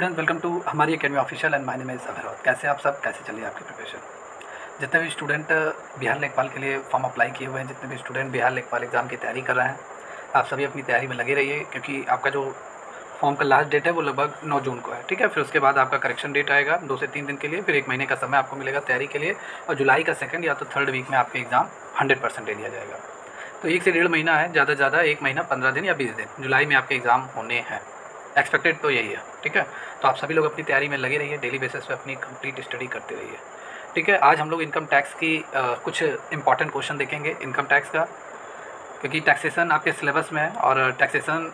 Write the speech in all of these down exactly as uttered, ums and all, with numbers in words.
Student, welcome to हमारी academy official and my name is Abhay. कैसे आप सब, कैसे चलिए आपकी प्रिपरेशन। जितने भी स्टूडेंट बिहार लेखपाल के लिए फॉर्म अप्लाई किए हुए हैं, जितने भी स्टूडेंट बिहार लेखपाल एग्ज़ाम की तैयारी कर रहे हैं, आप सभी अपनी तैयारी में लगे रहिए, क्योंकि आपका जो फॉर्म का लास्ट डेट है वो लगभग नौ जून को है। ठीक है, फिर उसके बाद आपका करेक्शन डेट आएगा दो से तीन दिन के लिए, फिर एक महीने का समय आपको मिलेगा तैयारी के लिए, और जुलाई का सेकंड या तो थर्ड वीक में आपके एग्ज़ाम हंड्रेड परसेंट ले लिया जाएगा। तो एक से डेढ़ महीना है, ज़्यादा से ज़्यादा एक महीना पंद्रह दिन या बीस दिन जुलाई में आपके एग्ज़ाम होने हैं। एक्सपेक्टेड तो यही है। ठीक है, तो आप सभी लोग अपनी तैयारी में लगे रहिए, डेली बेसिस पे अपनी कंप्लीट स्टडी करते रहिए। ठीक है, आज हम लोग इनकम टैक्स की आ, कुछ इंपॉर्टेंट क्वेश्चन देखेंगे इनकम टैक्स का, क्योंकि टैक्सेशन आपके सिलेबस में है और टैक्सेशन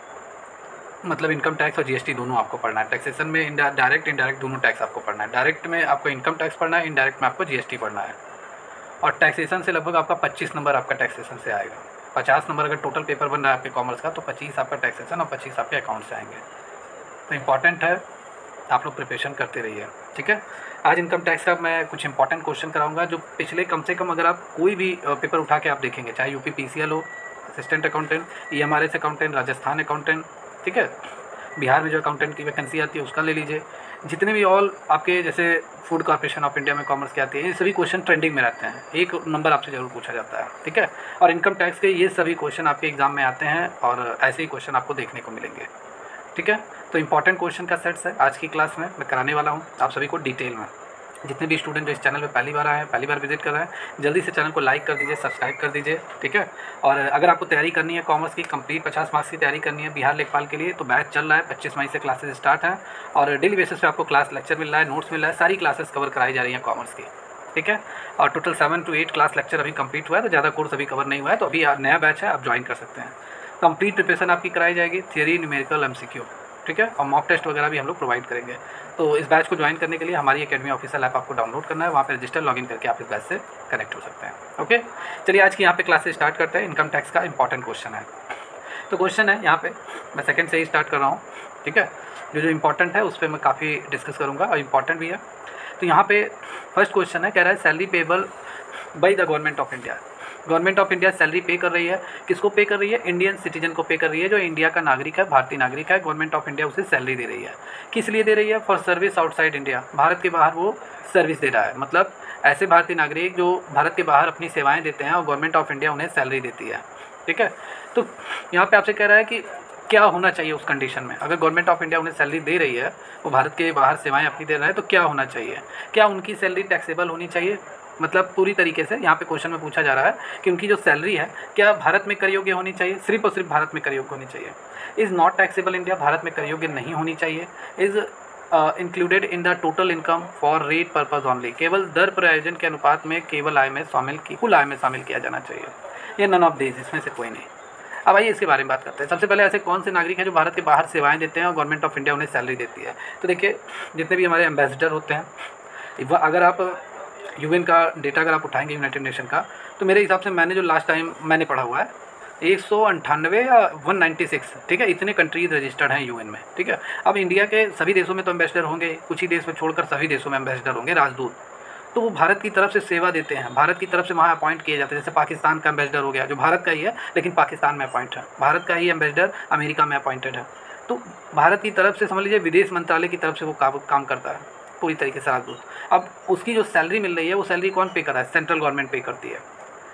मतलब इनकम टैक्स और जीएसटी दोनों आपको पढ़ना है। टैक्सेशन में डायरेक्ट इनडायरेक्ट दोनों टैक्स आपको पढ़ना है। डायरेक्ट में आपको इनकम टैक्स पढ़ना है, इनडायरेक्ट में आपको जीएसटी पढ़ना है। और टैक्सेशन से लगभग आपका पच्चीस नंबर आपका टैक्सेशन से आएगा। पचास नंबर अगर टोटल पेपर बन रहा है आपके कॉमर्स का, तो पच्चीस आपका टैक्सेशन और पच्चीस आपके अकाउंट से आएंगे। तो इम्पॉर्टेंट है, आप लोग प्रिपरेशन करते रहिए। ठीक है, आज इनकम टैक्स का मैं कुछ इंपॉर्टेंट क्वेश्चन कराऊंगा, जो पिछले कम से कम अगर आप कोई भी पेपर उठा के आप देखेंगे, चाहे यूपी पीसीएल हो, assistant accountant, EMRS accountant, Rajasthan accountant, ठीक है, बिहार में जो अकाउंटेंट की वैकेंसी आती है उसका ले लीजिए, जितने भी ऑल आपके जैसे फूड कॉर्पोरेशन ऑफ इंडिया में कॉमर्स के आती है, ये सभी क्वेश्चन ट्रेंडिंग में रहते हैं, एक नंबर आपसे जरूर पूछा जाता है। ठीक है, और इनकम टैक्स के ये सभी क्वेश्चन आपके एग्जाम में आते हैं और ऐसे ही क्वेश्चन आपको देखने को मिलेंगे। ठीक है, तो इंपॉर्टेंट क्वेश्चन का सेट्स है आज की क्लास में मैं कराने वाला हूँ आप सभी को डिटेल में। जितने भी स्टूडेंट जो इस चैनल पे पहली बार आए हैं, पहली बार विजिट कर रहे हैं, जल्दी से चैनल को लाइक कर दीजिए, सब्सक्राइब कर दीजिए। ठीक है, और अगर आपको तैयारी करनी है कॉमर्स की कंप्लीट पचास मार्क्स की तैयारी करनी है बिहार लेखपाल के लिए, तो बैच चल रहा है, पच्चीस मई से क्लासेस स्टार्ट हैं और डेली बेसिस पे आपको क्लास लेक्चर मिल रहा है, नोट्स मिल रहा है, सारी क्लासेस कवर कराई जा रही हैं कॉमर्स की। ठीक है, और total seven two eight class lecture अभी कंप्लीट हुआ है, तो ज़्यादा कोर्स अभी कवर नहीं हुआ है, तो अभी नया बैच है, आप ज्वाइन कर सकते हैं। कंप्लीट प्रिपरेशन आपकी कराई जाएगी, थियरी, न्यूमेरिकल, एमसीक्यू। ठीक है, और मॉक टेस्ट वगैरह भी हम लोग प्रोवाइड करेंगे। तो इस बैच को ज्वाइन करने के लिए हमारी अकेडमी ऑफिशियल ऐप आपको डाउनलोड करना है, वहाँ पे रजिस्टर लॉगिन करके आप इस बैच से कनेक्ट हो सकते हैं। ओके, चलिए आज की यहाँ पे क्लासेस स्टार्ट करते हैं। इनकम टैक्स का इंपॉर्टेंट क्वेश्चन है, तो क्वेश्चन है यहाँ पे, मैं सेकंड से ही स्टार्ट कर रहा हूँ। ठीक है, जो जो इंपॉर्टेंट है उस पर मैं काफ़ी डिस्कस करूँगा और इम्पॉर्टेंट भी है। तो यहाँ पे फर्स्ट क्वेश्चन है, कह रहा है salary payable by the government of India. Government of India salary pay कर रही है, किसको पे कर रही है? इंडियन सिटीजन को पे कर रही है, जो इंडिया का नागरिक है, भारतीय नागरिक है। गवर्नमेंट ऑफ इंडिया उसे सैलरी दे रही है, किस लिए दे रही है? For service outside India, Bharat के बाहर वो सर्विस दे रहा है। मतलब ऐसे भारतीय नागरिक जो भारत के बाहर अपनी सेवाएं देते हैं और गवर्नमेंट ऑफ इंडिया उन्हें सैलरी देती है। ठीक है, तो यहाँ पे आपसे कह रहा है कि क्या होना चाहिए उस कंडीशन में, अगर गवर्नमेंट ऑफ इंडिया उन्हें सैलरी दे रही है, वो भारत के बाहर सेवाएं अपनी दे रहा है, तो क्या होना चाहिए? क्या उनकी सैलरी टैक्सेबल होनी चाहिए? मतलब पूरी तरीके से यहाँ पे क्वेश्चन में पूछा जा रहा है कि उनकी जो सैलरी है क्या भारत में कर योग्य होनी चाहिए, सिर्फ और सिर्फ भारत में कर योग्य होनी चाहिए। Is not taxable India, Bharat में कर योग्य नहीं होनी चाहिए। Is included in the total income for rate purpose only, केवल दर प्रयोजन के अनुपात में केवल आय में शामिल की कुल आय में शामिल किया जाना चाहिए। ये नन ऑफ दिस, इसमें से कोई नहीं। अब आइए इसके बारे में बात करते हैं। सबसे पहले ऐसे कौन से नागरिक हैं जो भारत के बाहर सेवाएं देते हैं और गवर्नमेंट ऑफ इंडिया उन्हें सैलरी देती है? तो देखिए, जितने भी हमारे एम्बेसडर होते हैं, अगर आप यूएन का डेटा अगर आप उठाएंगे यूनाइटेड नेशन का, तो मेरे हिसाब से मैंने जो लास्ट टाइम मैंने पढ़ा हुआ है एक सौ अंठानवे या वन नाइन्टी सिक्स, ठीक है, इतने कंट्रीज रजिस्टर्ड हैं यूएन में। ठीक है, अब इंडिया के सभी देशों में तो एम्बेसडर होंगे, कुछ ही देश में छोड़कर सभी देशों में एम्बेसडर होंगे, राजदूत। तो वो भारत की तरफ से सेवा देते हैं, भारत की तरफ से वहाँ अपॉइंट किए जाते हैं। जैसे पाकिस्तान का एम्बेसडर हो गया, जो भारत का ही है लेकिन पाकिस्तान में अपॉइंट है, भारत का ही एम्बेसडर अमेरिका में अपॉइंटेड है। तो भारत की तरफ से समझ लीजिए विदेश मंत्रालय की तरफ से वो काम करता है पूरी तरीके से राजदूत। अब उसकी जो सैलरी मिल रही है वो सैलरी कौन पे कर रहा है? सेंट्रल गवर्नमेंट पे करती है।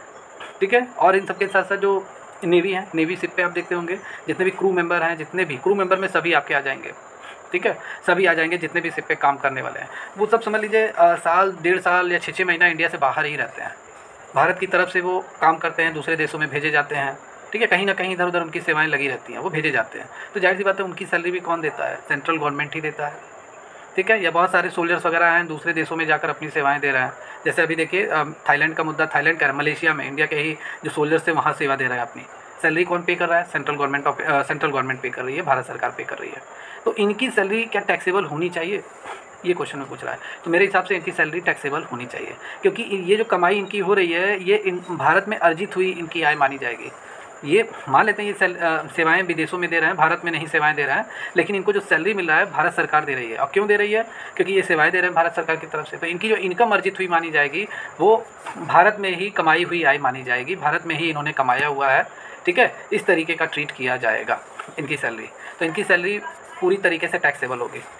ठीक है, और इन सबके साथ साथ जो नेवी है, नेवी शिप पे आप देखते होंगे जितने भी क्रू मेंबर हैं, जितने भी क्रू मेंबर में सभी आपके आ जाएंगे। ठीक है, सभी आ जाएंगे जितने भी शिप पे काम करने वाले हैं, वो सब समझ लीजिए साल डेढ़ साल या छः छः महीना इंडिया से बाहर ही रहते हैं। भारत की तरफ से वो काम करते हैं, दूसरे देशों में भेजे जाते हैं। ठीक है, कहीं ना कहीं इधर उधर उनकी सेवाएं लगी रहती हैं, वो भेजे जाते हैं। तो जाहिर सी बात है उनकी सैलरी भी कौन देता है? सेंट्रल गवर्नमेंट ही देता है। ठीक है, या बहुत सारे सोल्जर्स वगैरह हैं दूसरे देशों में जाकर अपनी सेवाएं दे रहे हैं। जैसे अभी देखिए थाईलैंड का मुद्दा, थाईलैंड का मलेशिया में इंडिया के ही जो सोल्जर्स थे वहाँ सेवा दे रहे हैं अपनी। सैलरी कौन पे कर रहा है? Central government of central government pay कर रही है, भारत सरकार पे कर रही है। तो इनकी सैलरी क्या टैक्सेबल होनी चाहिए, ये क्वेश्चन में पूछ रहा है। तो मेरे हिसाब से इनकी सैलरी टैक्सेबल होनी चाहिए, क्योंकि ये जो कमाई इनकी हो रही है ये इन भारत में अर्जित हुई इनकी आय मानी जाएगी। ये मान लेते हैं ये सेवाएं विदेशों में दे रहे हैं, भारत में नहीं सेवाएं दे रहे हैं, लेकिन इनको जो सैलरी मिल रहा है भारत सरकार दे रही है। और क्यों दे रही है? क्योंकि ये सेवाएं दे रहे हैं भारत सरकार की तरफ से, तो इनकी जो इनकम अर्जित हुई मानी जाएगी वो भारत में ही कमाई हुई आय मानी जाएगी, भारत में ही इन्होंने कमाया हुआ है। ठीक है, इस तरीके का ट्रीट किया जाएगा इनकी सैलरी। तो इनकी सैलरी पूरी तरीके से टैक्सेबल होगी।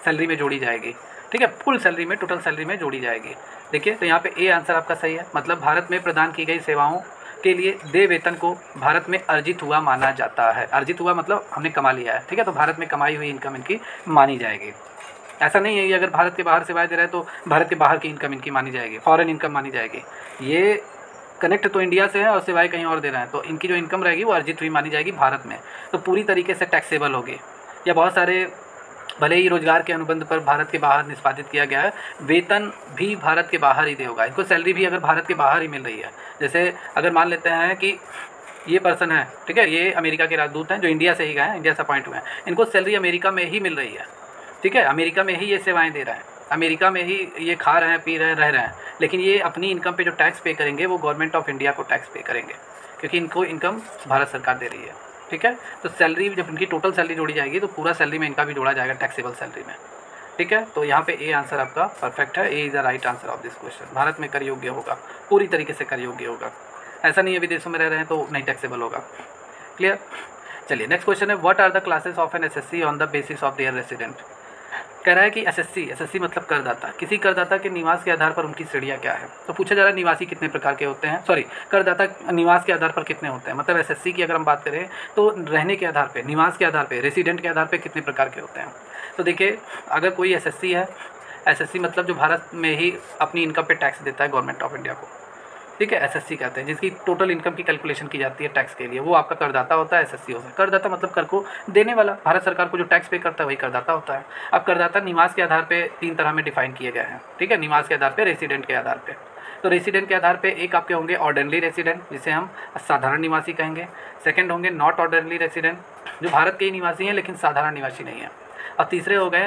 सैलरी में जोड़ी जाएगी, ठीक है, फुल सैलरी में, टोटल सैलरी में जोड़ी जाएगी। देखिए तो यहाँ पे ए आंसर आपका सही है, मतलब भारत में प्रदान की गई सेवाओं के लिए देय वेतन को भारत में अर्जित हुआ माना जाता है। अर्जित हुआ मतलब हमने कमा लिया है, ठीक है, तो भारत में कमाई हुई इनकम इनकी मानी जाएगी। ऐसा नहीं है ये अगर भारत के बाहर सेवाएं दे रहे हैं तो भारत के बाहर की इनकम इनकी मानी जाएगी, फॉरेन इनकम मानी जाएगी। ये कनेक्ट तो इंडिया से है और सेवाएं कहीं और दे रहे हैं, तो इनकी जो इनकम रहेगी वो अर्जित हुई मानी जाएगी भारत में, तो पूरी तरीके से टैक्सेबल होगी। या बहुत सारे भले ही रोजगार के अनुबंध पर भारत के बाहर निष्पादित किया गया है, वेतन भी भारत के बाहर ही दे होगा, इनको सैलरी भी अगर भारत के बाहर ही मिल रही है। जैसे अगर मान लेते हैं कि ये पर्सन है, ठीक है, ये अमेरिका के राजदूत हैं जो इंडिया से ही गए हैं, इंडिया से अपॉइंट हुए हैं, इनको सैलरी अमेरिका में ही मिल रही है, ठीक है, अमेरिका में ही ये सेवाएं दे रहे हैं, अमेरिका में ही ये खा रहे हैं, पी रहे हैं, रह रहे हैं, लेकिन ये अपनी इनकम पे जो टैक्स पे करेंगे वो गवर्नमेंट ऑफ इंडिया को टैक्स पे करेंगे, क्योंकि इनको इनकम भारत सरकार दे रही है, ठीक है। तो सैलरी जब इनकी टोटल सैलरी जोड़ी जाएगी तो पूरा सैलरी में इनका भी जोड़ा जाएगा टैक्सेबल सैलरी में, ठीक है। तो यहाँ पे ए आंसर आपका परफेक्ट है, A is the right answer of this question. Bharat में कर योग्य होगा, पूरी तरीके से कर योग्य होगा, ऐसा नहीं है विदेशों में रह रहे हैं तो नहीं टैक्सेबल होगा। क्लियर। चलिए नेक्स्ट क्वेश्चन है, what are the classes of an assessee on the basis of their resident. कह रहा है कि एसएससी, एसएससी मतलब करदाता, किसी करदाता के निवास के आधार पर उनकी श्रेणियाँ क्या है। तो पूछा जा रहा है निवासी कितने प्रकार के होते हैं, सॉरी करदाता निवास के आधार पर कितने होते हैं, मतलब एसएससी की अगर हम बात करें तो रहने के आधार पे, निवास के आधार पे, रेसिडेंट के आधार पे कितने प्रकार के होते हैं। तो देखिए अगर कोई एसएससी है, एसएससी मतलब जो भारत में ही अपनी इनकम पे टैक्स देता है गवर्नमेंट ऑफ इंडिया को, ठीक है, एसएससी कहते हैं, जिसकी टोटल इनकम की कैलकुलेशन की जाती है टैक्स के लिए, वो आपका करदाता होता है, एसएससी होता है। करदाता मतलब कर को देने वाला, भारत सरकार को जो टैक्स पे करता है वही करदाता होता है। अब करदाता निवास के आधार पे तीन तरह में डिफाइन किए गए हैं, ठीक है, निवास के आधार पे, रेसिडेंट के आधार पे। तो रेसिडेंट के आधार पे एक आपके होंगे ऑर्डिनरी रेसिडेंट, जिसे हम साधारण निवासी कहेंगे। सेकेंड होंगे नॉट ऑर्डिनरी रेसिडेंट, जो भारत के ही निवासी हैं लेकिन साधारण निवासी नहीं है। और तीसरे हो गए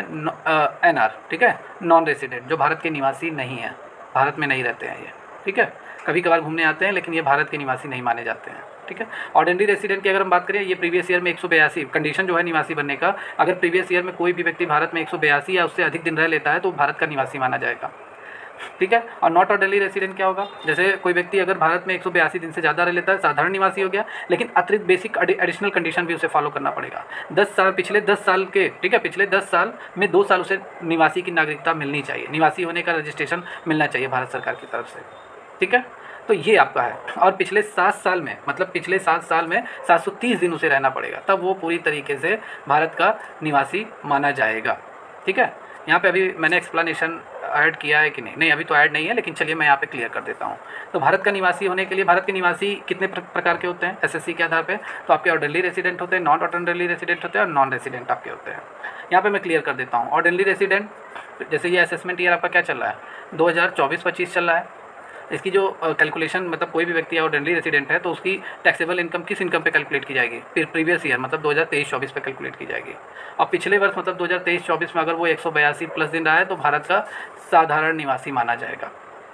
एन आर, ठीक है, नॉन रेसिडेंट, जो भारत के निवासी नहीं है, भारत में नहीं रहते हैं ये, ठीक है, कभी कभार घूमने आते हैं लेकिन ये भारत के निवासी नहीं माने जाते हैं, ठीक है। ऑर्डिनरी रेसिडेंट की अगर हम बात करें, ये प्रीवियस ईयर में एक सौ बयासी कंडीशन जो है निवासी बनने का, अगर प्रीवियस ईयर में कोई भी व्यक्ति भारत में एक सौ बयासी या उससे अधिक दिन रह लेता है तो भारत का निवासी माना जाएगा, ठीक है। और नॉट ऑर्डिनरी रेसिडेंट क्या होगा, जैसे कोई व्यक्ति अगर भारत में एक सौ बयासी दिन से ज़्यादा रह लेता है, साधारण निवासी हो गया, लेकिन अतिरिक्त बेसिक एडिशनल कंडीशन भी उसे फॉलो करना पड़ेगा। दस साल पिछले दस साल के, ठीक है, पिछले दस साल में दो साल उसे निवासी की नागरिकता मिलनी चाहिए, निवासी होने का रजिस्ट्रेशन मिलना चाहिए भारत सरकार की तरफ से, ठीक है। तो ये आपका है। और पिछले सात साल में, मतलब पिछले सात साल में सात सौ तीस दिन उसे रहना पड़ेगा, तब वो पूरी तरीके से भारत का निवासी माना जाएगा, ठीक है। यहाँ पे अभी मैंने एक्सप्लेनेशन ऐड किया है कि नहीं, नहीं अभी तो ऐड नहीं है, लेकिन चलिए मैं यहाँ पे क्लियर कर देता हूँ। तो भारत का निवासी होने के लिए, भारत के निवासी कितने प्रकार के होते हैं एसएससी के आधार पे, तो आपके ऑर्डिनरी रेसिडेंट होते हैं, नॉन ऑर्डिनरी रेसिडेंट होते हैं और नॉन रेसिडेंट आपके होते हैं। यहाँ पे मैं क्लियर कर देता हूँ। ऑर्डिनरी रेसिडेंट, जैसे ये असेसमेंट ईयर आपका क्या चल रहा है, दो हज़ार चौबीस पच्चीस चल रहा है, इसकी जो कैलकुलेशन, मतलब कोई भी व्यक्ति ऑर्डिनरी रेसिडेंट है तो उसकी टैक्सेबल इनकम किस इनकम पे कैलकुलेट की जाएगी, फिर प्रीवियस ईयर मतलब दो हज़ार तेईस चौबीस पे कैलकुलेट की जाएगी। और पिछले वर्ष मतलब दो हज़ार तेईस चौबीस में अगर वो एक सौ बयासी प्लस दिन रहा है तो भारत का साधारण निवासी माना जाएगा,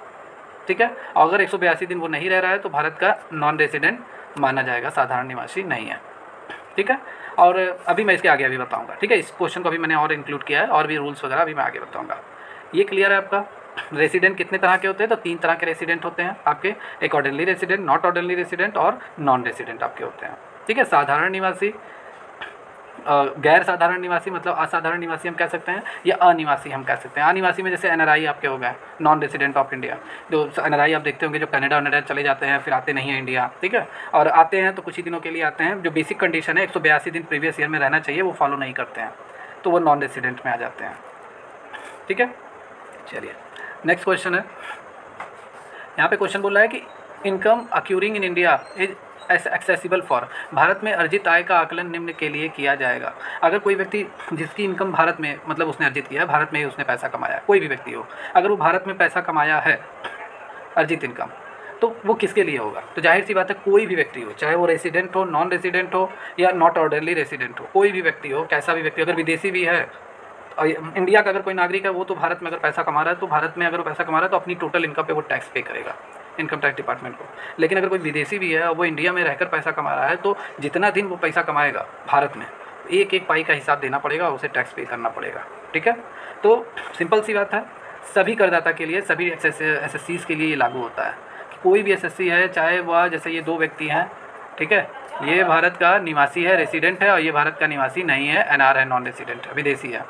ठीक है। और अगर एक सौ बयासी दिन वो नहीं रह रहा है तो भारत का नॉन रेसिडेंट माना जाएगा, साधारण निवासी नहीं है, ठीक है। और अभी मैं इसके आगे अभी बताऊँगा, ठीक है, इस क्वेश्चन को अभी मैंने और इंक्लूड किया है, और भी रूल्स वगैरह अभी मैं आगे बताऊँगा। ये क्लियर है आपका। रेसिडेंट कितने तरह के होते हैं, तो तीन तरह के रेसिडेंट होते हैं आपके, एक ordinary resident, not ordinary resident और नॉन रेसिडेंट आपके होते हैं, ठीक है। साधारण निवासी, गैर साधारण निवासी मतलब असाधारण निवासी हम कह सकते हैं, या अनिवासी हम कह सकते हैं। अनिवासी में जैसे एनआरआई आपके हो गए, नॉन रेसिडेंट ऑफ इंडिया, जो एनआरआई आप देखते होंगे जो कनाडा वनाडा चले जाते हैं फिर आते नहीं हैं इंडिया, ठीक है, और आते हैं तो कुछ ही दिनों के लिए आते हैं, जो बेसिक कंडीशन है एक सौ बयासी दिन प्रीवियस ईयर में रहना चाहिए वो फॉलो नहीं करते हैं, तो वो नॉन रेसिडेंट में आ जाते हैं, ठीक है। चलिए नेक्स्ट क्वेश्चन है, यहाँ पे क्वेश्चन बोल रहा है कि income accruing in India is assessable for, Bharat में अर्जित आय का आकलन निम्न के लिए किया जाएगा। अगर कोई व्यक्ति जिसकी इनकम भारत में, मतलब उसने अर्जित किया है, भारत में ही उसने पैसा कमाया, कोई भी व्यक्ति हो, अगर वो भारत में पैसा कमाया है अर्जित इनकम, तो वो किसके लिए होगा, तो जाहिर सी बात है कोई भी व्यक्ति हो, चाहे वो रेसिडेंट हो, नॉन रेसिडेंट हो या नॉट ऑर्डिनरी रेसिडेंट हो, कोई भी व्यक्ति हो, कैसा भी व्यक्ति, अगर विदेशी भी है, इंडिया का अगर कोई नागरिक है वो तो भारत में अगर पैसा कमा रहा है तो भारत में अगर वो पैसा कमा रहा है तो अपनी टोटल इनकम पे वो टैक्स पे करेगा इनकम टैक्स डिपार्टमेंट को। लेकिन अगर कोई विदेशी भी है और वो इंडिया में रहकर पैसा कमा रहा है तो जितना दिन वो पैसा कमाएगा भारत में, एक एक पाई का हिसाब देना पड़ेगा, उसे टैक्स पे करना पड़ेगा, ठीक है। तो सिंपल सी बात है, सभी करदाता के लिए, सभी एस एस सीज़ के लिए ये लागू होता है कि कोई भी एस एस सी है, चाहे वह, जैसे ये दो व्यक्ति हैं, ठीक है, ये भारत का निवासी है, रेसिडेंट है, और ये भारत का निवासी नहीं है, एन आर है, नॉन रेसिडेंट है, विदेशी है,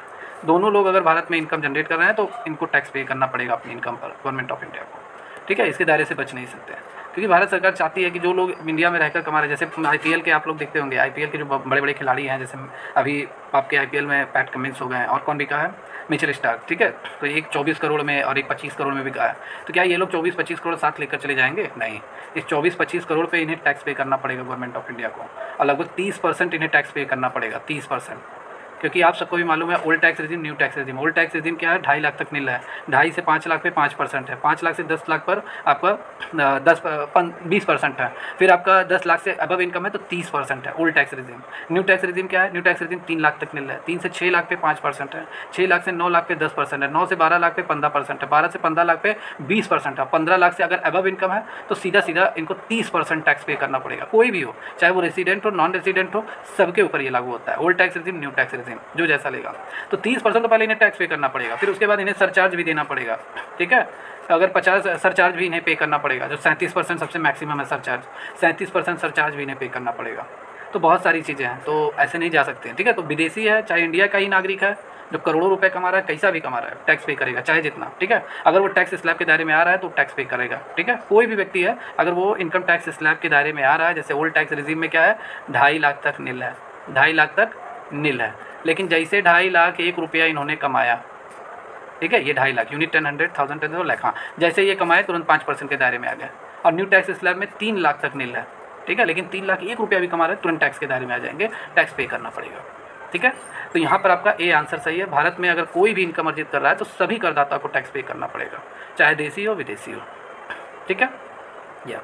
दोनों लोग अगर भारत में इनकम जनरेट कर रहे हैं तो इनको टैक्स पे करना पड़ेगा अपनी इनकम पर गवर्नमेंट ऑफ इंडिया को, ठीक है। इसके दायरे से बच नहीं सकते, क्योंकि भारत सरकार चाहती है कि जो लोग इंडिया में रहकर कमा रहे हैं, जैसे आईपीएल के आप लोग देखते होंगे, आईपीएल के जो बड़े बड़े खिलाड़ी हैं, जैसे अभी आपके आईपीएल में पैट कमिंस हो गए हैं, और कौन बिका है, मिचेल स्टार्क, ठीक है। तो एक चौबीस करोड़ में और एक पच्चीस करोड़ में बिका है। तो क्या ये लोग चौबीस पच्चीस करोड़ साथ लेकर चले जाएंगे? नहीं, इस चौबीस पच्चीस करोड़ पे इन्हें टैक्स पे करना पड़ेगा गवर्नमेंट ऑफ इंडिया को, और लगभग तीस परसेंट इन्हें टैक्स पे करना पड़ेगा, तीस परसेंट। क्योंकि आप सबको भी मालूम है old tax regime, new tax regime. Old tax regime क्या है, ढाई लाख तक नील है, ढाई से पाँच लाख पे पाँच परसेंट है, पाँच लाख से दस लाख पर आपका दस बीस परसेंट है, फिर आपका दस लाख से अबव इनकम है तो तीस परसेंट है old tax regime. New tax regime क्या है, न्यू टैक्स रेजिम तीन लाख तक नील है, तीन से छः लाख पे पाँच परसेंट है, छः लाख से नौ लाख पे दस परसेंट है, नौ से बारह लाख पे पंद्रह परसेंट है, बारह से पंद्रह लाख पे बीस परसेंट है, पंद्रह लाख से अगर अबव इनकम है तो सीधा सीधा इनको तीस परसेंट टैक्स पे करना पड़ेगा, कोई भी हो, चाहे वो रेसिडेंट हो नॉन रेसिडेंट हो, सबके ऊपर ये लागू होता है। Old tax regime, new tax regime, जो जैसा लेगा। तो तीस परसेंट तो पहले इन्हें टैक्स पे करना पड़ेगा, फिर उसके बाद इन्हें सरचार्ज भी देना पड़ेगा, ठीक है। अगर पचास सरचार्ज भी इन्हें पे करना पड़ेगा, जो सैंतीस परसेंट सबसे मैक्सिमम है सरचार्ज, सैंतीस परसेंट सरचार्ज भी इन्हें पे करना पड़ेगा। तो बहुत सारी चीज़ें हैं, तो ऐसे नहीं जा सकते हैं, ठीक है। तो विदेशी है चाहे इंडिया का ही नागरिक है, जो करोड़ों रुपए कमा रहा है, कैसा भी कमा रहा है, टैक्स पे करेगा, चाहे जितना, ठीक है। अगर वो टैक्स स्लैब के दायरे में आ रहा है तो टैक्स पे करेगा, ठीक है। कोई भी व्यक्ति है अगर वो इनकम टैक्स स्लैब के दायरे में आ रहा है, जैसे ओल्ड टैक्स रेजिम में क्या है, ढाई लाख तक नील है, ढाई लाख तक नील है। लेकिन जैसे ढाई लाख एक रुपया इन्होंने कमाया, ठीक है, ये ढाई lakh unit ten hundred thousand ten lakh, हाँ, जैसे ये कमाए तुरंत पाँच परसेंट के दायरे में आ गया। और न्यू टैक्स स्लैब में तीन लाख तक नील है, ठीक है, लेकिन तीन लाख एक रुपया भी कमा रहे तुरंत टैक्स के दायरे में आ जाएंगे, टैक्स पे करना पड़ेगा, ठीक है। तो यहाँ पर आपका ए आंसर सही है। भारत में अगर कोई भी इनकम अर्जित कर रहा है तो सभी करदाता को टैक्स पे करना पड़ेगा, चाहे देसी हो विदेशी हो, ठीक है। या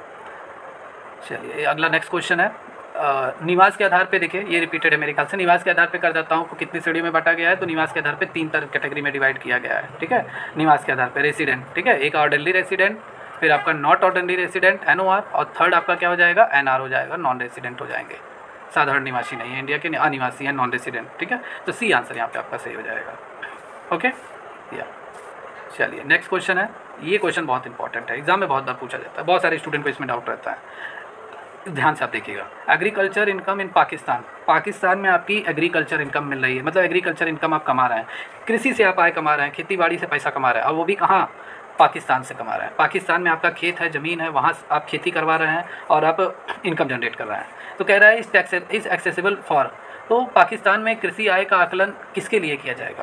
चलिए अगला नेक्स्ट क्वेश्चन है, आ, निवास के आधार पे देखिए, ये रिपीटेड है मेरे ख्याल से। निवास के आधार पे करदाताओं को कितनी श्रेणियों में बांटा गया है, तो निवास के आधार पे तीन तरह कैटेगरी में डिवाइड किया गया है, ठीक है। निवास के आधार पे रेसिडेंट, ठीक है, एक ऑर्डरली रेसिडेंट, फिर आपका not orderly resident N O R, और थर्ड आपका क्या हो जाएगा, एन आर हो जाएगा, नॉन रेसिडेंट हो जाएंगे, साधारण निवासी नहीं है, इंडिया के अनिवासी है, नॉन रेसिडेंट, ठीक है। तो सी आंसर यहाँ पे आपका सही हो जाएगा, ओके। या चलिए नेक्स्ट क्वेश्चन है, ये क्वेश्चन बहुत इंपॉर्टेंट है, एग्जाम में बहुत बार पूछा जाता है, बहुत सारे स्टूडेंट को इसमें डाउट रहता है, ध्यान से आप देखिएगा। Agriculture income in Pakistan, Pakistan में आपकी एग्रीकल्चर इनकम मिल रही है, मतलब एग्रीकल्चर इनकम आप कमा रहे हैं, कृषि से आप आय कमा रहे हैं, खेती बाड़ी से पैसा कमा रहे हैं, और वो भी कहाँ, पाकिस्तान से कमा रहे हैं। पाकिस्तान में आपका खेत है, ज़मीन है, वहाँ आप खेती करवा रहे हैं और आप इनकम जनरेट कर रहे हैं। तो कह रहा है इस टैक्स इस एक्सेसिबल फॉर, तो पाकिस्तान में कृषि आय का आकलन किसके लिए किया जाएगा,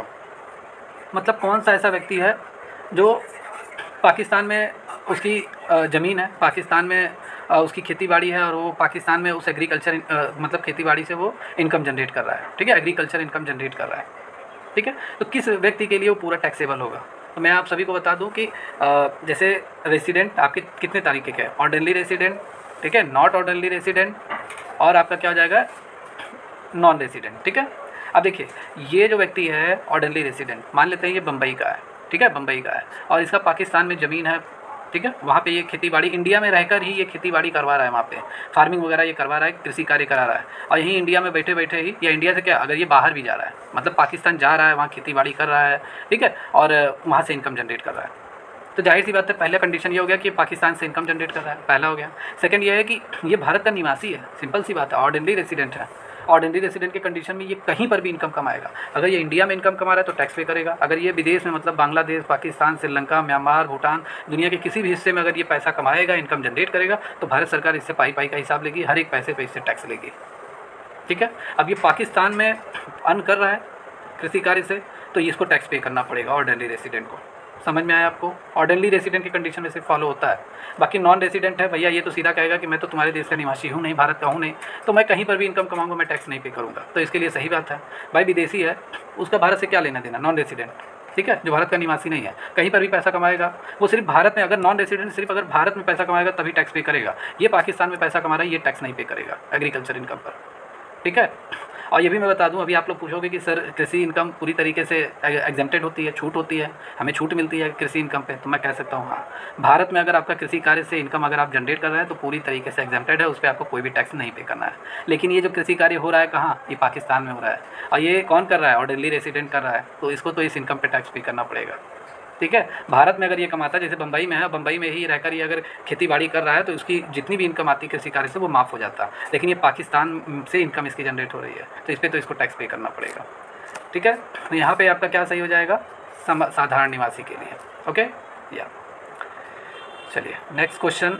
मतलब कौन सा ऐसा व्यक्ति है जो पाकिस्तान में उसकी ज़मीन है, पाकिस्तान में उसकी खेती बाड़ी है, और वो पाकिस्तान में उस एग्रीकल्चर मतलब खेती बाड़ी से वो इनकम जनरेट कर रहा है, ठीक है, एग्रीकल्चर इनकम जनरेट कर रहा है, ठीक है। तो किस व्यक्ति के लिए वो पूरा टैक्सेबल होगा, तो मैं आप सभी को बता दूं कि जैसे रेसिडेंट आपके कितने तरीके के हैं, ऑर्डरली रेसिडेंट, ठीक है, नॉट ऑर्डरली रेसिडेंट, और आपका क्या हो जाएगा, नॉन रेसिडेंट, ठीक है। अब देखिए ये जो व्यक्ति है ऑर्डरली रेसिडेंट, मान लेते हैं ये बम्बई का है, ठीक है, बम्बई का है, और इसका पाकिस्तान में ज़मीन है, ठीक है, वहाँ पे ये खेती बाड़ी, इंडिया में रहकर ही ये खेती बाड़ी करवा रहा है, वहाँ पे फार्मिंग वगैरह ये करवा रहा है, कृषि कार्य करा रहा है, और यहीं इंडिया में बैठे बैठे ही, या इंडिया से क्या, अगर ये बाहर भी जा रहा है, मतलब पाकिस्तान जा रहा है, वहाँ खेती बाड़ी कर रहा है, ठीक है, और वहाँ से इनकम जनरेट कर रहा है, तो जाहिर सी बात है पहला कंडीशन ये हो गया कि पाकिस्तान से इनकम जनरेट कर रहा है, पहला हो गया। सेकंड ये है कि ये भारत का निवासी है, सिंपल सी बात है, ऑर्डिनरी रेसिडेंट है, ऑर्डिनरी रेसिडेंट के कंडीशन में ये कहीं पर भी इनकम कमाएगा। अगर ये इंडिया में इनकम कमा रहा है तो टैक्स पे करेगा, अगर ये विदेश में मतलब बांग्लादेश, पाकिस्तान, श्रीलंका, म्यांमार, भूटान, दुनिया के किसी भी हिस्से में अगर ये पैसा कमाएगा, इनकम जनरेट करेगा, तो भारत सरकार इससे पाई पाई का हिसाब लेगी, हर एक पैसे पे इससे टैक्स लेगी, ठीक है। अब ये पाकिस्तान में अर्न कर रहा है कृषि कार्य से, तो इसको टैक्स पे करना पड़ेगा ऑर्डिनरी रेसिडेंट को। समझ में आया आपको, ऑर्डिनरी रेसिडेंट की कंडीशन में से फॉलो होता है। बाकी नॉन रेसिडेंट है भैया, ये तो सीधा कहेगा कि मैं तो तुम्हारे देश का निवासी हूँ नहीं, भारत का हूँ नहीं, तो मैं कहीं पर भी इनकम कमाऊंगा मैं टैक्स नहीं पे करूँगा, तो इसके लिए सही बात है। भाई विदेशी है, उसका भारत से क्या लेना देना, नॉन रेसिडेंट, ठीक है, जो भारत का निवासी नहीं है, कहीं पर भी पैसा कमाएगा, वो सिर्फ भारत में, अगर नॉन रेसिडेंट सिर्फ अगर भारत में पैसा कमाएगा तभी टैक्स पे करेगा। ये पाकिस्तान में पैसा कमा रहा है, ये टैक्स नहीं पे करेगा एग्रीकल्चर इनकम पर, ठीक है। और ये भी मैं बता दूं, अभी आप लोग पूछोगे कि सर कृषि इनकम पूरी तरीके से एग्जेम्प्टेड होती है, छूट होती है, हमें छूट मिलती है कृषि इनकम पे, तो मैं कह सकता हूँ हाँ, भारत में अगर आपका कृषि कार्य से इनकम अगर आप जनरेट कर रहे हैं तो पूरी तरीके से एग्जेम्प्टेड है, उस पर आपको कोई भी टैक्स नहीं पे करना है। लेकिन ये जो कृषि कार्य हो रहा है कहाँ, ये पाकिस्तान में हो रहा है, और ये कौन कर रहा है, ऑर्डिनरी रेसिडेंट कर रहा है, तो इसको तो इस इनकम पे टैक्स पे करना पड़ेगा, ठीक है। भारत में अगर ये कमाता है, जैसे बम्बई में है, बम्बई में ही रहकर ये अगर खेती बाड़ी कर रहा है तो उसकी जितनी भी इनकम आती है कृषि कार्य से वो माफ़ हो जाता है, लेकिन ये पाकिस्तान से इनकम इसकी जनरेट हो रही है, तो इस पर तो इसको टैक्स पे करना पड़ेगा, ठीक। ठीक है। तो यहाँ पे आपका क्या सही हो जाएगा, साधारण निवासी के लिए। ओके या चलिए नेक्स्ट क्वेश्चन।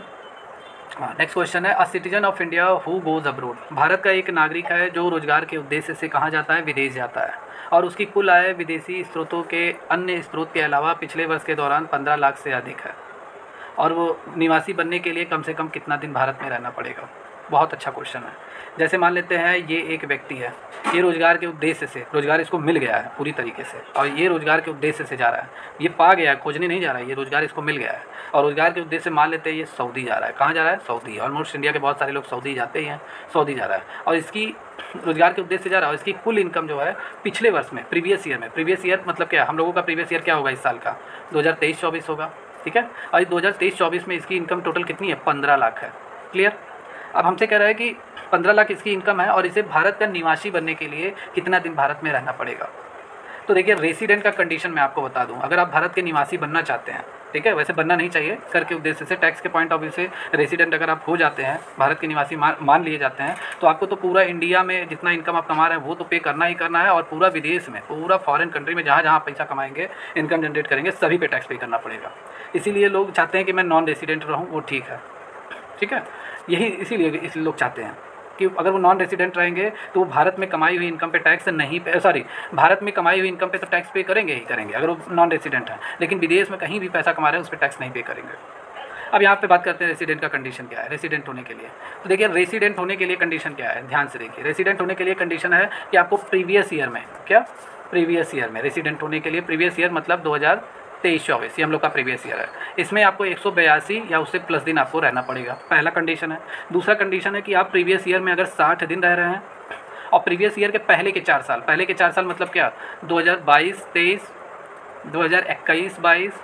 हाँ नेक्स्ट क्वेश्चन है, a citizen of India who goes abroad. Bharat का एक नागरिक है जो रोजगार के उद्देश्य से कहाँ जाता है, विदेश जाता है, और उसकी कुल आय विदेशी स्रोतों के अन्य स्रोत के अलावा पिछले वर्ष के दौरान पंद्रह लाख से अधिक है, और वो निवासी बनने के लिए कम से कम कितना दिन भारत में रहना पड़ेगा। बहुत अच्छा क्वेश्चन है। जैसे मान लेते हैं ये एक व्यक्ति है, ये रोज़गार के उद्देश्य से, रोज़गार इसको मिल गया है पूरी तरीके से, और ये रोज़गार के उद्देश्य से जा रहा है, ये पा गया है, खोजने नहीं जा रहा है, ये रोज़गार इसको मिल गया है, और रोज़गार के उद्देश्य से मान लेते हैं ये सऊदी जा रहा है। कहाँ जा रहा है, सऊदी। ऑलमोस्ट इंडिया के बहुत सारे लोग सऊदी जाते ही हैं, सऊदी जा रहा है, और इसकी रोज़गार के उद्देश्य से जा रहा है, और इसकी कुल इनकम जो है पिछले वर्ष में, प्रीवियस ईयर में, प्रीवियस ईयर मतलब क्या, हम लोगों का प्रीवियस ईयर क्या होगा इस साल का, दो हज़ार तेईस चौबीस होगा, ठीक है। और दो हज़ार तेईस चौबीस में इसकी इनकम टोटल कितनी है, पंद्रह लाख है। क्लियर। अब हमसे कह रहा है कि पंद्रह लाख इसकी इनकम है, और इसे भारत का निवासी बनने के लिए कितना दिन भारत में रहना पड़ेगा। तो देखिए रेसिडेंट का कंडीशन मैं आपको बता दूं, अगर आप भारत के निवासी बनना चाहते हैं, ठीक है, वैसे बनना नहीं चाहिए, कर के उद्देश्य से, टैक्स के पॉइंट ऑफ व्यू से रेसिडेंट अगर आप हो जाते हैं, भारत के निवासी मान मान लिए जाते हैं, तो आपको तो पूरा इंडिया में जितना इनकम आप कमा रहे हैं वो तो पे करना ही करना है, और पूरा विदेश में, पूरा फॉरेन कंट्री में जहाँ जहाँ पैसा कमाएंगे, इनकम जनरेट करेंगे, सभी पे टैक्स पे करना पड़ेगा। इसीलिए लोग चाहते हैं कि मैं नॉन रेसिडेंट रहूँ, वो ठीक है, ठीक है, यही इसीलिए इसलिए लोग चाहते हैं कि अगर वो नॉन रेसिडेंट रहेंगे तो वो भारत में कमाई हुई इनकम पे टैक्स नहीं पे, सॉरी भारत में कमाई हुई इनकम पे तो टैक्स पे करेंगे ही करेंगे अगर वो नॉन रेसिडेंट है, लेकिन विदेश में कहीं भी पैसा कमा रहे हैं उस पर टैक्स नहीं पे करेंगे। अब यहाँ पे बात करते हैं रेसिडेंट का कंडीशन क्या है, रेसिडेंट होने के लिए। तो देखिए रेसिडेंट होने के लिए कंडीशन क्या है, ध्यान से देखिए। रेसिडेंट होने के लिए कंडीशन है कि आपको प्रीवियस ईयर में, क्या प्रीवियस ईयर में रेसिडेंट होने के लिए, प्रीवियस ईयर मतलब दो हज़ार तेईस चौबीस, ये हम लोग का प्रीवियस ईयर है, इसमें आपको एक सौ बयासी या उससे प्लस दिन आपको रहना पड़ेगा, पहला कंडीशन है। दूसरा कंडीशन है कि आप प्रीवियस ईयर में अगर साठ दिन रह रहे हैं, और प्रीवियस ईयर के पहले के चार साल, पहले के चार साल मतलब क्या, दो हज़ार बाईस तेईस, दो हज़ार इक्कीस बाईस,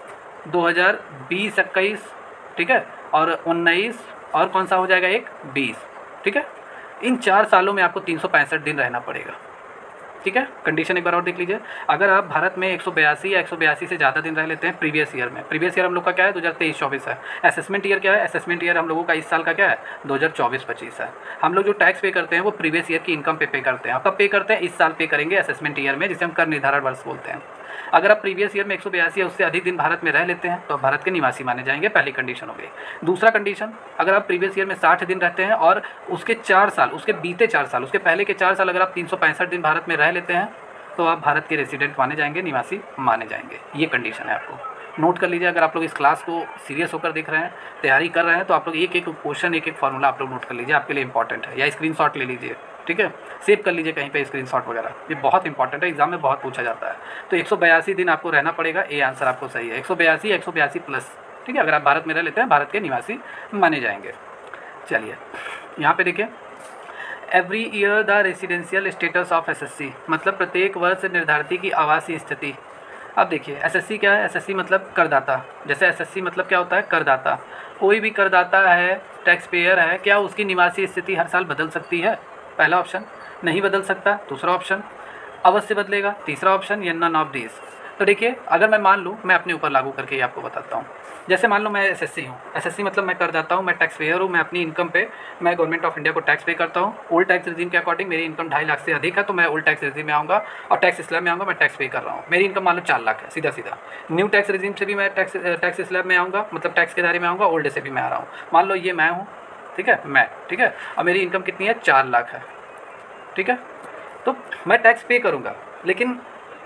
दो हज़ार बीस इक्कीस, ठीक है, और उन्नीस, और कौन सा हो जाएगा एक बीस, ठीक है। इन चार सालों में आपको तीन सौ पैंसठ दिन रहना पड़ेगा, ठीक है। कंडीशन एक बार और देख लीजिए, अगर आप भारत में एक सौ बयासी या एक सौ बयासी से ज़्यादा दिन रह लेते हैं प्रीवियस ईयर में, प्रीवियस ईयर हम लोग का क्या है, दो हज़ार तेईस चौबीस है। असेसमेंट ईयर क्या है, असेसमेंट ईयर हम लोगों का इस साल का क्या है, दो हज़ार चौबीस पच्चीस है। हम लोग जो टैक्स पे करते हैं वो प्रीवियस ईयर की इनकम पे पे करते हैं। आप कब पे करते हैं, इस साल पे करेंगे असेसमेंट ईयर में, जिसे हम कर निर्धारण वर्ष बोलते हैं। अगर आप प्रीवियस ईयर में एक सौ बयासी या उससे अधिक दिन भारत में रह लेते हैं तो आप भारत के निवासी माने जाएंगे, पहली कंडीशन हो गई। दूसरा कंडीशन, अगर आप प्रीवियस ईयर में साठ दिन रहते हैं और उसके चार साल, उसके बीते चार साल, उसके पहले के चार साल अगर आप तीन सौ पैंसठ दिन भारत में रह लेते हैं तो आप भारत के रेसिडेंट माने जाएंगे, निवासी माने जाएंगे। ये कंडीशन है, आपको नोट कर लीजिए। अगर आप लोग इस क्लास को सीरियस होकर देख रहे हैं, तैयारी कर रहे हैं, तो आप लोग एक एक क्वेश्चन, एक एक फार्मूला आप लोग नोट कर लीजिए, आपके लिए इंपॉर्टेंट है, या स्क्रीनशॉट ले लीजिए, ठीक है, सेव कर लीजिए कहीं पे स्क्रीनशॉट वगैरह, ये बहुत इंपॉर्टेंट है, एग्जाम में बहुत पूछा जाता है। तो एक सौ बयासी दिन आपको रहना पड़ेगा, ये आंसर आपको सही है, एक सौ बयासी एक सौ बयासी प्लस, ठीक है। अगर आप भारत में रह लेते हैं भारत के निवासी माने जाएंगे। चलिए यहाँ पे देखिए, every year the residential status of assessee, मतलब प्रत्येक वर्ष निर्धारित की आवासीय स्थिति। अब देखिए एसएससी क्या है, एसएससी मतलब करदाता, जैसे एसएससी मतलब क्या होता है, करदाता। कोई भी करदाता है, टैक्स पेयर है, क्या उसकी निवासी स्थिति हर साल बदल सकती है, पहला ऑप्शन। नहीं बदल सकता, दूसरा ऑप्शन। अवश्य बदलेगा, तीसरा ऑप्शन, या नन ऑफ दिस। तो देखिए अगर मैं मान लूँ, मैं अपने ऊपर लागू करके ये आपको बताता हूँ। जैसे मान लो मैं एसएससी हूँ, एसएससी मतलब मैं करदाता हूँ, मैं टैक्स पेयर हूँ, मैं अपनी इनकम पे मैं गवर्नमेंट ऑफ इंडिया को टैक्स पे करता हूँ। ओल्ड टैक्स रिजीम के अकॉर्डिंग मेरी इनकम ढाई लाख से अधिक है तो मैं ओल्ड टैक्स रिजीम में आऊँगा, और टैक्स स्लैब में आऊँगा, मैं टैक्स पे कर रहा हूँ। मेरी इनकम मान लो चार लाख है, सीधा सीधा। न्यू टैक्स रिजीम से भी मैं टैक्स टैक्स स्लैब में आऊँगा, मतलब टैक्स के दायरे में आऊँगा, ओल्ड से भी मैं आ रहा हूँ। मान लो ये मैं हूँ, ठीक है, मैं, ठीक है, और मेरी इनकम कितनी है, चार लाख है, ठीक है। तो मैं टैक्स पे करूँगा, लेकिन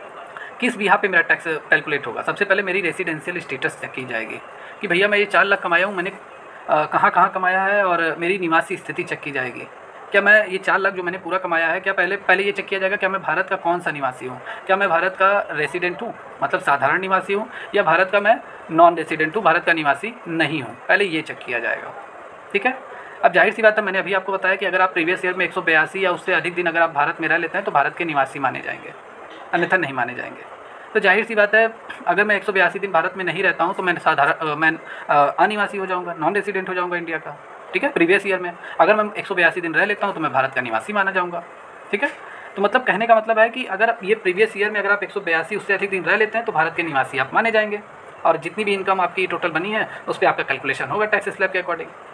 किस बिहा पे मेरा टैक्स कैलकुलेट होगा। सबसे पहले मेरी रेसिडेंशियल स्टेटस चेक की जाएगी कि भैया मैं ये चार लाख कमाया हूँ, मैंने कहाँ कहाँ कमाया है, और मेरी निवासी स्थिति चेक की जाएगी। क्या मैं ये चार लाख जो मैंने पूरा कमाया है, क्या पहले पहले ये चेक किया जाएगा क्या मैं भारत का कौन सा निवासी हूँ, क्या मैं भारत का रेसिडेंट हूँ, मतलब साधारण निवासी हूँ, या भारत का मैं नॉन रेसिडेंट हूँ, भारत का निवासी नहीं हूँ, पहले ये चेक किया जाएगा, ठीक है। अब जाहिर सी बात है, मैंने अभी आपको बताया कि अगर आप प्रीवियस ईयर में एक सौ बयासी या उससे अधिक दिन अगर आप भारत में रह लेते हैं तो भारत के निवासी माने जाएंगे, अन्यथा नहीं माने जाएंगे। तो जाहिर सी बात है, अगर मैं एक सौ बयासी दिन भारत में नहीं रहता हूँ तो मैं साधारण मैं अनिवासी हो जाऊँगा, नॉन रेसिडेंट हो जाऊँगा इंडिया का, ठीक है। प्रीवियस ईयर में अगर मैं एक सौ बयासी दिन रह लेता हूँ तो मैं भारत का निवासी माना जाऊँगा, ठीक है। तो मतलब कहने का मतलब है कि अगर ये प्रीवियस ईयर में अगर आप एक सौ बयासी उससे अधिक दिन रह लेते हैं तो भारत के निवासी आप माने जाएंगे, और जितनी भी इनकम आपकी टोटल बनी है उस पर आपका कैलकुलेशन होगा टैक्स स्लैब के अकॉर्डिंग।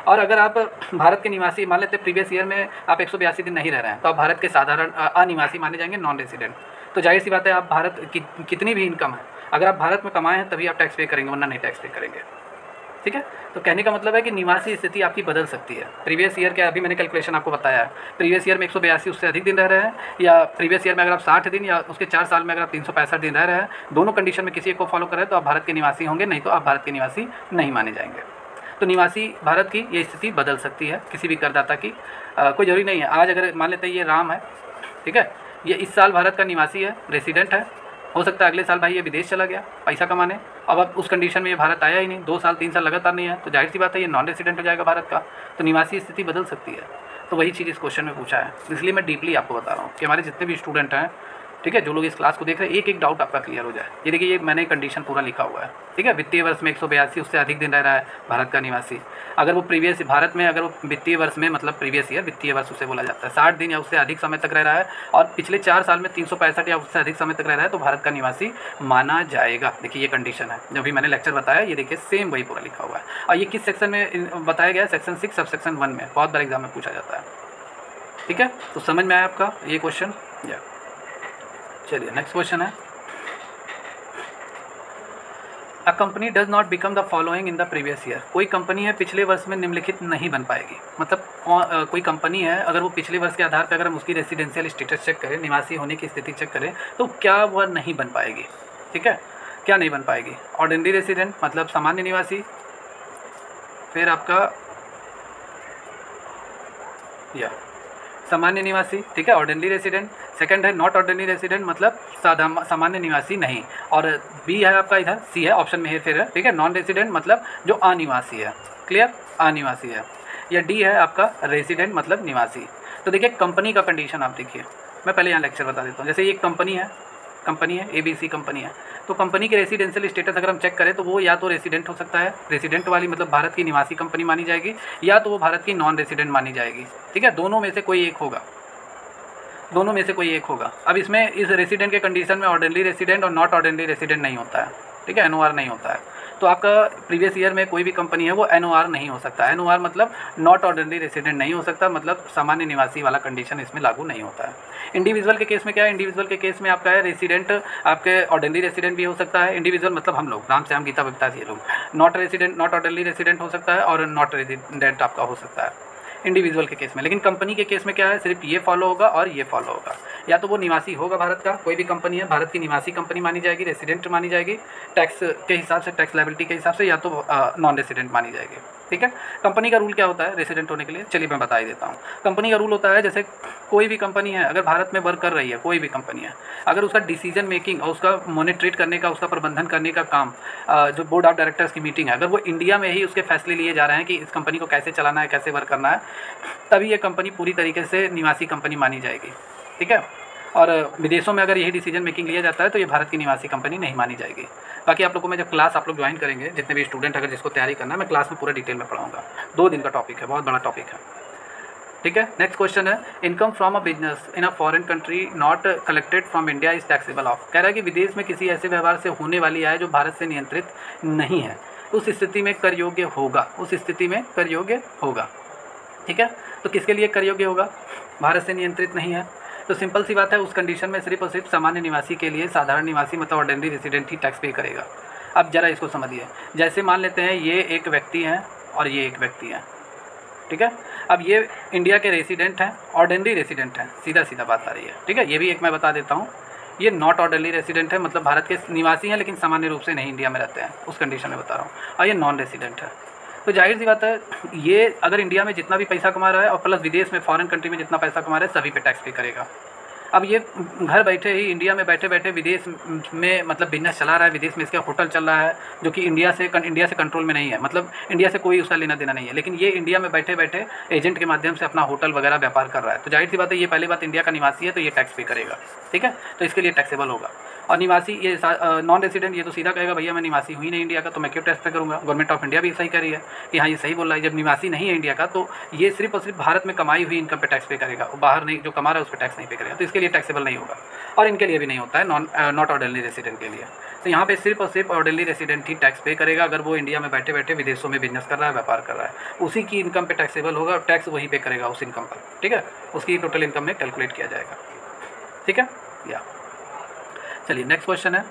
और अगर आप भारत के निवासी मान लेते प्रीवियस ईयर में आप एक सौ बयासी दिन नहीं रह रहे हैं तो आप भारत के साधारण अनिवासी माने जाएंगे, नॉन रेसिडेंट। तो जाहिर सी बात है आप भारत की कितनी भी इनकम है अगर आप भारत में कमाए हैं तभी आप टैक्स पे करेंगे, वरना नहीं टैक्स पे करेंगे। ठीक है, तो कहने का मतलब है कि निवासी स्थिति आपकी बदल सकती है। प्रीवियस ईयर के अभी मैंने कैलकुलेशन आपको बताया है, प्रीवियस ईयर में एक सौ बयासी उससे अधिक दिन रह रहे हैं, या प्रीवियस ईयर में अगर आप साठ दिन या उसके चार साल में अगर आप तीन सौ पैंसठ दिन रह रहे हैं, दोनों कंडीशन में किसी एक को फॉलो कर रहे हैं तो आप भारत के निवासी होंगे, नहीं तो आप भारत के निवासी नहीं माने जाएंगे। तो निवासी भारत की ये स्थिति बदल सकती है किसी भी करदाता की। आ, कोई जरूरी नहीं है। आज अगर मान लेते हैं ये राम है, ठीक है, ये इस साल भारत का निवासी है, रेसिडेंट है, हो सकता है अगले साल भाई ये विदेश चला गया पैसा कमाने, अब अब उस कंडीशन में ये भारत आया ही नहीं, दो साल तीन साल लगातार नहीं है, तो जाहिर सी बात है ये नॉन रेसिडेंट हो जाएगा भारत का। तो निवासी स्थिति बदल सकती है। तो वही चीज़ इस क्वेश्चन में पूछा है, इसलिए मैं डीपली आपको बता रहा हूँ कि हमारे जितने भी स्टूडेंट हैं, ठीक है, जो लोग इस क्लास को देख रहे हैं, एक एक डाउट आपका क्लियर हो जाए। ये देखिए ये मैंने कंडीशन पूरा लिखा हुआ है, ठीक है। वित्तीय वर्ष में एक सौ बयासी उससे अधिक दिन रह रहा है भारत का निवासी, अगर वो प्रीवियस भारत में अगर वो वित्तीय वर्ष में मतलब प्रीवियस ईयर वित्तीय वर्ष उसे बोला जाता है, साठ दिन या उससे अधिक समय तक रह रहा है और पिछले चार साल में तीन सौ पैंसठ या उससे अधिक समय तक रह रहा है तो भारत का निवासी माना जाएगा। देखिए ये कंडीशन है, जो भी मैंने लेक्चर बताया ये देखिए सेम वही पूरा लिखा हुआ है। और ये किस सेक्शन में बताया गया है? Section six sub section one में, बहुत बार एग्जाम में पूछा जाता है। ठीक है, तो समझ में आया आपका ये क्वेश्चन? या चलिए नेक्स्ट क्वेश्चन है, a company does not become the following in the previous year. कोई कंपनी है पिछले वर्ष में निम्नलिखित नहीं बन पाएगी। मतलब कोई कंपनी है अगर वो पिछले वर्ष के आधार पर अगर हम उसकी रेसिडेंशियल स्टेटस चेक करें, निवासी होने की स्थिति चेक करें, तो क्या वह नहीं बन पाएगी। ठीक है, क्या नहीं बन पाएगी? ऑर्डिनरी रेसिडेंट मतलब सामान्य निवासी, फिर आपका या सामान्य निवासी, ठीक है, ऑर्डिनरी रेसिडेंट। सेकंड है नॉट ऑर्डिनरी रेसिडेंट मतलब साधा सामान्य निवासी नहीं। और बी है आपका इधर, सी है ऑप्शन में फिर है, ठीक है, नॉन रेसिडेंट मतलब जो अनिवासी है, क्लियर, अनिवासी है। या डी है आपका रेसिडेंट मतलब निवासी। तो देखिए कंपनी का कंडीशन आप देखिए, मैं पहले यहाँ लेक्चर बता देता हूँ। जैसे ये कंपनी है, कंपनी है ए बी सी कंपनी है, तो कंपनी के रेसिडेंशियल स्टेटस अगर हम चेक करें तो वो या तो रेसिडेंट हो सकता है, रेसिडेंट वाली मतलब भारत की निवासी कंपनी मानी जाएगी, या तो वो भारत की नॉन रेसिडेंट मानी जाएगी। ठीक है, दोनों में से कोई एक होगा, दोनों में से कोई एक होगा। अब इसमें इस रेसिडेंट के कंडीशन में ऑर्डिनरी रेसिडेंट और नॉट ऑर्डिनरी रेसिडेंट नहीं होता है, ठीक है, एन ओ आर नहीं होता है। तो आपका प्रीवियस ईयर में कोई भी कंपनी है वो एन ओ आर नहीं हो सकता। एन ओ आर मतलब नॉट ऑर्डिनरी रेसिडेंट नहीं हो सकता, मतलब सामान्य निवासी वाला कंडीशन इसमें लागू नहीं होता है। इंडिविजुअल के केस में क्या है? इंडिविजुअल के केस में आपका है रेसिडेंट, आपके ऑर्डिनरी रेसिडेंट भी हो सकता है। इंडिविजुअल मतलब हम लोग, राम श्याम गीता बबीता ये लोग। Not resident, not ordinary resident हो सकता है और नॉट रेसिडेंट आपका हो सकता है इंडिविजुअल के केस में। लेकिन कंपनी के केस में क्या है? सिर्फ ये फॉलो होगा और ये फॉलो होगा। या तो वो निवासी होगा भारत का, कोई भी कंपनी है भारत की निवासी कंपनी मानी जाएगी, रेसिडेंट मानी जाएगी टैक्स के हिसाब से, टैक्स लायबिलिटी के हिसाब से, या तो नॉन रेसिडेंट मानी जाएगी। ठीक है, कंपनी का रूल क्या होता है रेसिडेंट होने के लिए? चलिए मैं बता ही देता हूँ। कंपनी का रूल होता है, जैसे कोई भी कंपनी है अगर भारत में वर्क कर रही है, कोई भी कंपनी है, अगर उसका डिसीजन मेकिंग और उसका मॉनिटरेट करने का, उसका प्रबंधन करने का काम, जो बोर्ड ऑफ डायरेक्टर्स की मीटिंग है, अगर वो इंडिया में ही उसके फैसले लिए जा रहे हैं कि इस कंपनी को कैसे चलाना है, कैसे वर्क करना है, तभी ये कंपनी पूरी तरीके से निवासी कंपनी मानी जाएगी। ठीक है, और विदेशों में अगर यही डिसीजन मेकिंग लिया जाता है तो ये भारत की निवासी कंपनी नहीं मानी जाएगी। बाकी आप लोगों को मैं जब क्लास आप लोग ज्वाइन करेंगे, जितने भी स्टूडेंट अगर जिसको तैयारी करना है, मैं क्लास में पूरा डिटेल में पढ़ाऊंगा। दो दिन का टॉपिक है, बहुत बड़ा टॉपिक है। ठीक है, नेक्स्ट क्वेश्चन है, income from a business in a foreign country not collected from India is taxable of. कह रहा है कि विदेश में किसी ऐसे व्यवहार से होने वाली आय जो भारत से नियंत्रित नहीं है, उस स्थिति में कर योग्य होगा, उस स्थिति में कर योग्य होगा। ठीक है, तो किसके लिए कर योग्य होगा? भारत से नियंत्रित नहीं है, तो सिंपल सी बात है, उस कंडीशन में सिर्फ और सिर्फ सामान्य निवासी के लिए साधारण निवासी मतलब ऑर्डिनरी रेसिडेंट ही टैक्स पे करेगा। अब जरा इसको समझिए, जैसे मान लेते हैं ये एक व्यक्ति है और ये एक व्यक्ति है, ठीक है, अब ये इंडिया के रेसिडेंट हैं, ऑर्डिनरी रेसिडेंट हैं, सीधा सीधा बात आ रही है। ठीक है, ये भी एक मैं बता देता हूँ, ये नॉट ऑर्डिनरी रेसिडेंट है मतलब भारत के निवासी हैं लेकिन सामान्य रूप से नहीं इंडिया में रहते हैं, उस कंडीशन में बता रहा हूँ, और ये नॉन रेसिडेंट है। तो जाहिर सी बात है, ये अगर इंडिया में जितना भी पैसा कमा रहा है और प्लस विदेश में फॉरेन कंट्री में जितना पैसा कमा रहा है, सभी पे टैक्स पे करेगा। अब ये घर बैठे ही इंडिया में बैठे बैठे विदेश में मतलब बिजनेस चला रहा है, विदेश में इसका होटल चल रहा है जो कि इंडिया से इंडिया से कंट्रोल में नहीं है, मतलब इंडिया से कोई उसका लेना देना नहीं है, लेकिन ये इंडिया में बैठे बैठे एजेंट के माध्यम से अपना होटल वगैरह व्यापार कर रहा है। तो जाहिर सी बात है, ये पहली बात इंडिया का निवासी है तो ये टैक्स पे करेगा। ठीक है, तो इसके लिए टैक्सेबल होगा। और निवासी ये नॉन रेसिडेंट ये तो सीधा कहेगा भैया मैं निवासी हुई नहीं इंडिया का, तो मैं क्यों टैक्स पे करूँगा। गवर्नमेंट ऑफ इंडिया भी सही कह रही है कि हाँ ये सही बोल रहा है, जब निवासी नहीं है इंडिया का तो ये सिर्फ और सिर्फ भारत में कमाई हुई इनकम पे टैक्स पे करेगा, बाहर नहीं जो कमा रहा है उस पर टैक्स नहीं पे करेगा, तो इसके लिए टैक्सेबल नहीं होगा। और इनके लिए भी नहीं होता है, नॉन नॉट ऑर्डिनरी रेसिडेंट के लिए। तो यहाँ पे सिर्फ और सिर्फ ऑर्डिनरी रेसिडेंट ही टैक्स पे करेगा अगर वो इंडिया में बैठे बैठे विदेशों में बिजनेस कर रहा है, व्यापार कर रहा है, उसी की इनकम पे टैक्सेबल होगा और टैक्स वहीं पे करेगा उस इनकम पर, ठीक है, उसकी टोटल इनकम में कैलकुलेट किया जाएगा, ठीक है। या चलिए नेक्स्ट क्वेश्चन है,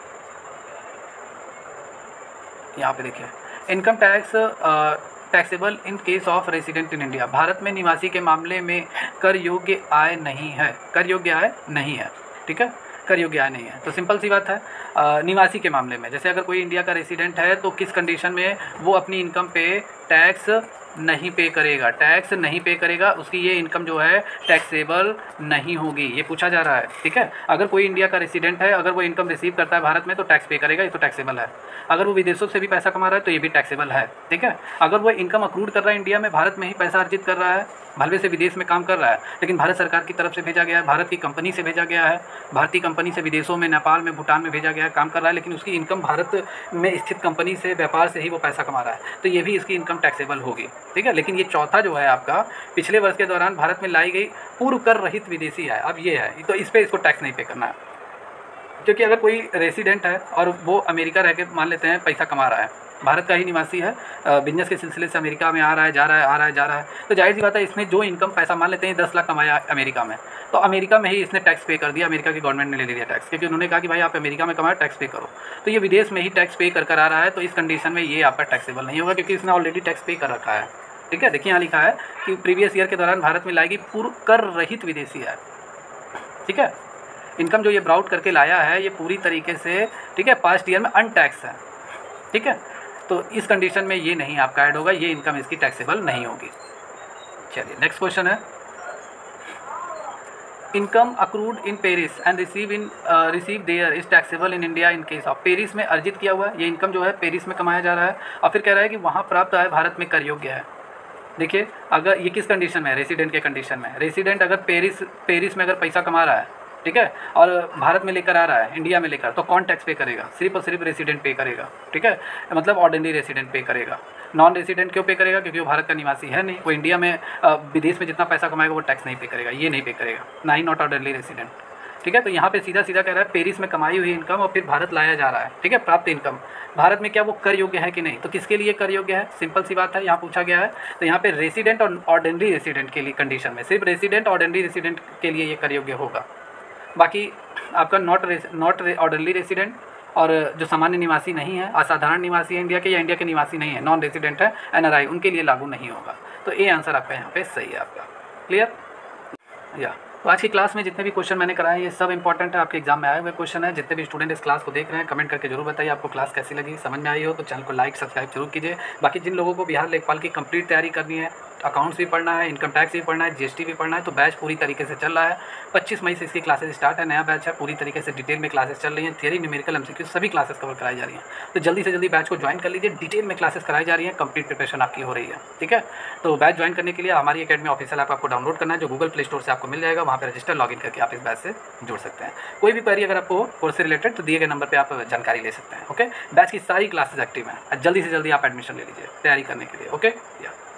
यहाँ पे देखिए, income tax taxable in case of resident in India. Bharat में निवासी के मामले में कर योग्य आय नहीं है, कर योग्य आय नहीं है, ठीक है, कर योग्य आय नहीं है। तो सिंपल सी बात है, आ, निवासी के मामले में जैसे अगर कोई इंडिया का रेसिडेंट है तो किस कंडीशन में वो अपनी इनकम पे टैक्स नहीं पे करेगा, टैक्स नहीं पे करेगा, उसकी ये इनकम जो है टैक्सेबल नहीं होगी, ये पूछा जा रहा है, ठीक है। अगर कोई इंडिया का रेसिडेंट है, अगर वो इनकम रिसीव करता है भारत में तो टैक्स पे करेगा, ये तो टैक्सेबल है। अगर वो विदेशों से भी पैसा कमा रहा है तो ये भी टैक्सेबल है, ठीक है। अगर वो इनकम अक्रूड कर रहा है इंडिया में, भारत में ही पैसा अर्जित कर रहा है, भले से विदेश में काम कर रहा है लेकिन भारत सरकार की तरफ से भेजा गया है, भारत की कंपनी से भेजा गया है, भारतीय कंपनी से विदेशों में, नेपाल में, भूटान में भेजा गया है, काम कर रहा है, लेकिन उसकी इनकम भारत में स्थित कंपनी से, व्यापार से ही वो पैसा कमा रहा है, तो ये भी इसकी इनकम टैक्सेबल होगी, ठीक है। लेकिन ये चौथा जो है आपका, पिछले वर्ष के दौरान भारत में लाई गई पूर्व कर रहित विदेशी आय, अब ये है तो इस पर इसको टैक्स नहीं पे करना है। क्योंकि अगर कोई रेसिडेंट है और वो अमेरिका रह के मान लेते हैं पैसा कमा रहा है, भारत का ही निवासी है, बिजनेस के सिलसिले से अमेरिका में आ रहा है, जा रहा है, आ रहा है, जा रहा है, तो जाहिर सी बात है इसने जो इनकम पैसा मान लेते हैं दस लाख कमाया अमेरिका में, तो अमेरिका में ही इसने टैक्स पे कर दिया, अमेरिका की गवर्नमेंट ने ले लिया टैक्स, क्योंकि उन्होंने कहा कि भाई आप अमेरिका में कमाए टैक्स पे करो, तो ये विदेश में ही टैक्स पे कर कर आ रहा है, तो इस कंडीशन में ये आपका टैक्सेबल नहीं होगा क्योंकि इसने ऑलरेडी टैक्स पे कर रखा है, ठीक है। देखिए यहाँ लिखा है कि प्रीवियस ईयर के दौरान भारत में लाएगी पूर्व कर रहित विदेशी आय, ठीक है। इनकम जो ये ब्राउट करके लाया है ये पूरी तरीके से, ठीक है, पास्ट ईयर में अनटैक्स है, ठीक है, तो इस कंडीशन में ये नहीं आपका ऐड होगा, ये इनकम इसकी टैक्सेबल नहीं होगी। चलिए नेक्स्ट क्वेश्चन है, income accrued in Paris and receive in receive there is taxable in India in case of. Paris में अर्जित किया हुआ है ये इनकम जो है पेरिस में कमाया जा रहा है और फिर कह रहा है कि वहाँ प्राप्त आय भारत में कर योग्य है। देखिए अगर ये किस कंडीशन में है, रेसिडेंट के कंडीशन में, रेसिडेंट अगर पेरिस पेरिस में अगर पैसा कमा रहा है, ठीक है, और भारत में लेकर आ रहा है, इंडिया में लेकर, तो कौन टैक्स पे करेगा, सिर्फ और सिर्फ रेसिडेंट पे करेगा, ठीक है, मतलब ऑर्डिनरी रेसिडेंट पे करेगा। नॉन रेसिडेंट क्यों पे करेगा, क्योंकि वो भारत का निवासी है नहीं, वो इंडिया में विदेश में जितना पैसा कमाएगा वो टैक्स नहीं पे करेगा, ये नहीं पे करेगा, ना ही नॉट ऑर्डिनरी रेसिडेंट, ठीक है। तो यहाँ पे सीधा सीधा कह रहा है पेरिस में कमाई हुई इनकम और फिर भारत लाया जा रहा है, ठीक है, प्राप्त इनकम भारत में क्या वो कर योग्य है कि नहीं, तो किसके लिए कर योग्य है, सिंपल सी बात है, यहाँ पूछा गया है, तो यहाँ पे रेसिडेंट और ऑर्डिनरी रेसिडेंट के लिए कंडीशन में सिर्फ रेसिडेंट ऑर्डिनरी रेसिडेंट के लिए ये कर योग्य होगा। बाकी आपका नॉट नॉट ऑर्डिनरी रेसिडेंट और जो सामान्य निवासी नहीं है, असाधारण निवासी है इंडिया के या इंडिया के निवासी नहीं है, नॉन रेसिडेंट है, एनआरआई, उनके लिए लागू नहीं होगा। तो ये आंसर आपका यहाँ पे सही है आपका, क्लियर। या तो आज की क्लास में जितने भी क्वेश्चन मैंने कराए ये सब इंपॉर्टेंट है, आपके एग्जाम में आए हुए क्वेश्चन है। जितने भी स्टूडेंट इस क्लास को देख रहे हैं कमेंट करके जरूर बताइए आपको क्लास कैसी लगी, समझ में आई हो तो चैनल को लाइक सब्सक्राइब जरूर कीजिए। बाकी जिन लोगों को बिहार लेखपाल की कंप्लीट तैयारी करनी है, अकाउंट्स भी पढ़ना है, इनकम टैक्स भी पढ़ना है, जीएसटी भी पढ़ना है, तो बैच पूरी तरीके से चल रहा है। पच्चीस मई से इसकी क्लासेस स्टार्ट है, नया बैच है, पूरी तरीके से डिटेल में क्लासेस चल रही हैं, थियरी, न्यूमेरिकल, एमसीक्यू सभी क्लासेस कवर कराई जा रही हैं। तो जल्दी से जल्दी बैच को ज्वाइन कर लीजिए, डिटेल में क्लासेस कराई जा रही हैं, कंप्लीट प्रिपरेशन आपकी हो रही है, ठीक है। तो बैच ज्वाइन करने के लिए हमारी अकेडमी ऑफिशियल ऐप आपको डाउनलोड करना है, जो गूगल प्ले स्टोर से आपको मिल जाएगा, वहाँ पर रजिस्टर लॉगिन करके आप इस बैच से जुड़ सकते हैं। कोई भी क्वेरी अगर आपको कोर्स से रिलेटेड तो दिए गए नंबर पर आप जानकारी ले सकते हैं, ओके। बैच की सारी क्लासेस एक्टिव हैं, जल्दी से जल्दी आप एडमिशन ले लीजिए तैयारी करने के लिए, ओके। या